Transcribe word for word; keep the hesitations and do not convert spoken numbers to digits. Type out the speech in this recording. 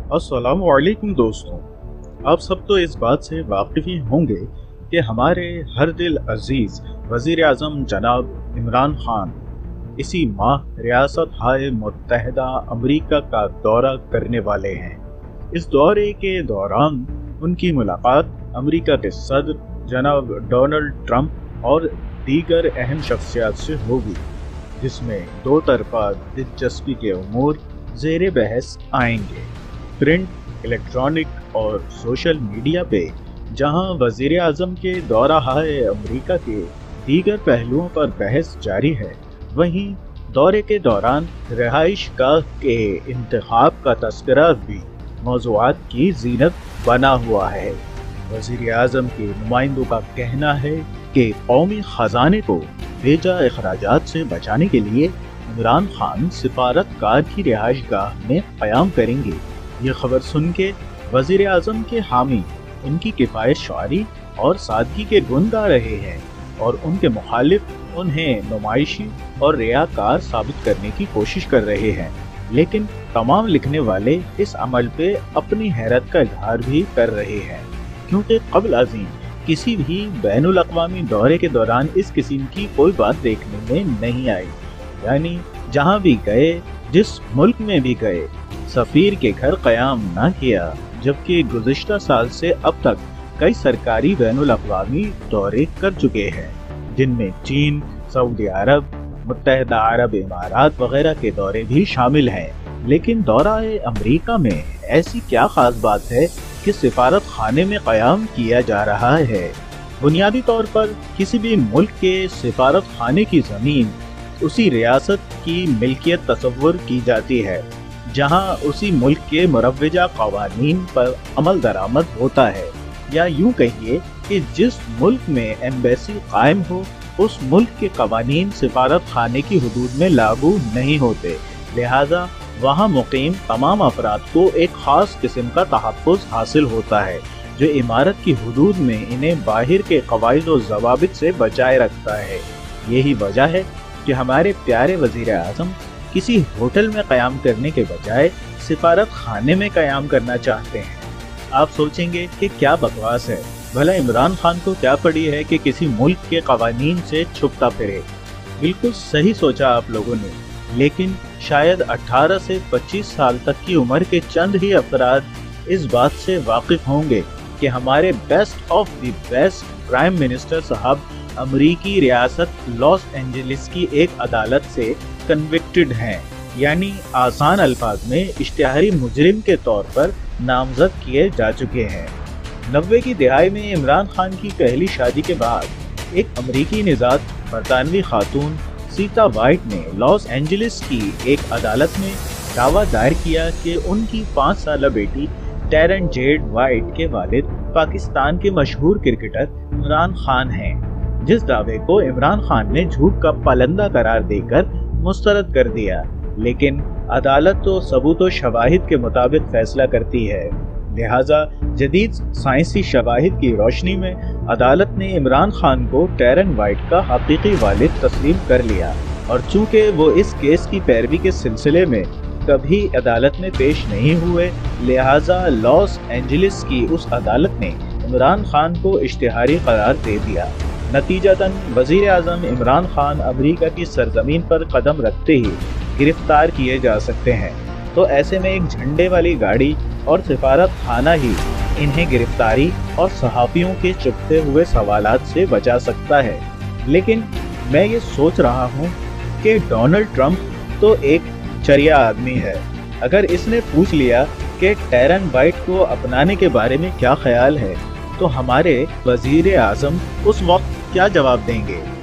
अस्सलाम वालेकुम दोस्तों, आप सब तो इस बात से वाकिफ़ ही होंगे कि हमारे हर दिल अजीज़ वज़ीर आज़म जनाब इमरान खान इसी माह रियासत हाय मुत्तहदा अमरीका का दौरा करने वाले हैं। इस दौरे के दौरान उनकी मुलाकात अमरीका के सदर जनाब डोनाल्ड ट्रंप और दीगर अहम शख्सियात से होगी, जिसमें दो तरफा दिलचस्पी के उमूर ज़ेरे बहस आएंगे। प्रिंट, इलेक्ट्रॉनिक और सोशल मीडिया पे जहां वज़ीर आज़म के दौरा हाय अमरीका के दीगर पहलुओं पर बहस जारी है, वहीं दौरे के दौरान रिहाइश गाह के इंतखाब का तस्करा भी मौज़ूआत की ज़ीनत बना हुआ है। वज़ीर आज़म के नुमाइंदों का कहना है कि कौमी ख़जाने को बेजा अखराजात से बचाने के लिए इमरान खान सिफारतकार की रिहाइश गाह में क़याम करेंगे। ये खबर सुन के वज़ीर आज़म के हामी उनकी किफ़ायत शुआरी और सादगी के गुण गा रहे हैं और उनके मुखालिफ उन्हें नुमाइशी और रियाकार साबित करने की कोशिश कर रहे हैं। लेकिन तमाम लिखने वाले इस अमल पे अपनी हैरत का इजहार भी कर रहे हैं, क्योंकि क़ब्ल अज़ीम किसी भी बैनुल अक़वामी दौरे के दौरान इस किस्म की कोई बात देखने में नहीं आई। यानी जहाँ भी गए, जिस मुल्क में भी गए, सफ़ीर के घर क़याम न किया, जबकि गुज़िश्ता साल से अब तक कई सरकारी बैनुल अक़वामी दौरे कर चुके हैं, जिनमें चीन, सऊदी अरब, मुत्तहदा अरब इमारात वगैरह के दौरे भी शामिल हैं। लेकिन दौरा अमरीका में ऐसी क्या ख़ास बात है कि सिफारत खाने में क़याम किया जा रहा है? बुनियादी तौर पर किसी भी मुल्क के सिफारत खाने की ज़मीन उसी रियासत की मिल्कियत तस्वुर की जाती है, जहां उसी मुल्क के मुरव्वजा क़वानीन पर अमल दरामद होता है। या यूं कहिए कि जिस मुल्क में एम्बेसी कायम हो, उस मुल्क के क़वानीन सिफारत खाने की हुदूद में लागू नहीं होते। लिहाजा वहां मुकीम तमाम अफराद को एक ख़ास किस्म का तहफ़्फ़ुज़ हासिल होता है, जो इमारत की हुदूद में इन्हें बाहर के क़वाइद व ज़वाबित से बचाए रखता है। यही वजह है कि हमारे प्यारे वज़ीर आज़म किसी होटल में क़याम करने के बजाय सिफारत खाने में क़याम करना चाहते हैं। आप सोचेंगे कि क्या बकवास है, भला इमरान खान को क्या पड़ी है कि किसी मुल्क के क़वानीन से छुपता फिरे। बिल्कुल सही सोचा आप लोगों ने, लेकिन शायद अठारह से पच्चीस साल तक की उम्र के चंद ही अफराद इस बात से वाकिफ़ होंगे कि हमारे best of the best prime minister साहब अमरीकी रियासत लॉस एंजलिस की एक अदालत से कन्विक्टेड हैं, यानी आसान अल्फाज में इश्तिहारी मुजरिम के तौर पर नामजद किए जा चुके हैं। नब्बे की दिहाई में इमरान खान की पहली शादी के बाद एक अमरीकी निजात बरतानवी खातून सीता वाइट ने लॉस एंजलिस की एक अदालत में दावा दायर किया कि उनकी पाँच साल बेटी टैरन जेड वाइट के वालिद पाकिस्तान के मशहूर क्रिकेटर इमरान खान हैं, जिस दावे को इमरान खान ने झूठ का पालंदा करार देकर मुस्तरद कर दिया। लेकिन अदालत तो सबूत व शवाहिद के मुताबिक फैसला करती है। लिहाजा जदीद साइंसी शवाहिद की रोशनी में अदालत ने इमरान खान को टैरन वाइट का हकीकी वालिद तस्लीम कर लिया, और चूंकि वो इस केस की पैरवी के सिलसिले में कभी अदालत में पेश नहीं हुए, लिहाजा लॉस एंजलिस की उस अदालत ने इमरान खान को इश्तिहारी करार दे दिया। नतीजतन वज़ीर आज़म इमरान खान अमरीका की सरजमीन पर कदम रखते ही गिरफ्तार किए जा सकते हैं। तो ऐसे में एक झंडे वाली गाड़ी और सिफारत खाना ही इन्हें गिरफ्तारी और सहाफ़ियों के चुभते हुए सवालात से बचा सकता है। लेकिन मैं ये सोच रहा हूँ कि डोनाल्ड ट्रंप तो एक चरिया आदमी है। अगर इसने पूछ लिया कि टैरन वाइट को अपनाने के बारे में क्या ख्याल है, तो हमारे वज़ीर आज़म उस वक्त क्या जवाब देंगे?